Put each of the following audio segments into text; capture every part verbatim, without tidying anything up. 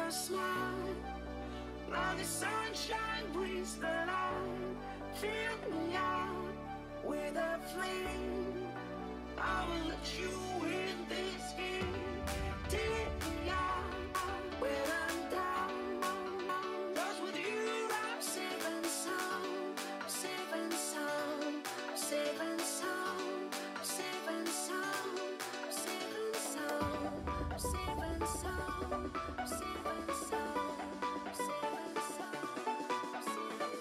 your smile. Now the sunshine brings the light. Fill me out with a flame. I will let you in this game. Take me out when I'm down. 'Cause with you I'm safe and sound. I'm safe and sound. I'm safe and sound. I'm safe and sound. I'm safe and sound. I'm safe and sound. I'm safe and sound. I'm safe and sound. I'm safe and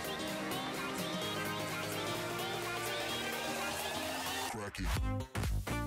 Crack it.